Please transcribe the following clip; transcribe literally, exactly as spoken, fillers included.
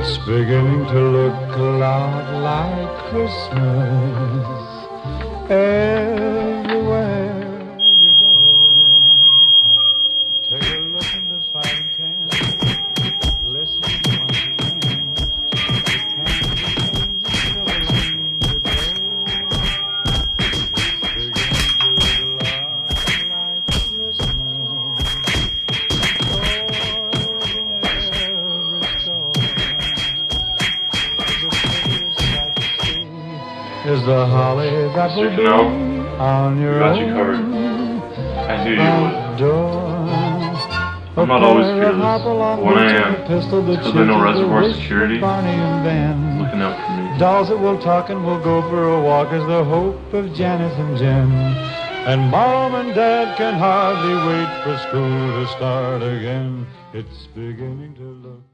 It's beginning to look a lot like Christmas everywhere you go. Take a look in the frying pan, listen once again. The candles never seem to glow. It's beginning to look a lot like Christmas. Is the holly that will be on your got you covered. I knew you would. I'm not always fearless, but when I am, it's because I know Reservoir Security is looking out for me. Dolls that will talk and will go for a walk is the hope of Janice and Jen. And Mom and Dad can hardly wait for school to start again. It's beginning to look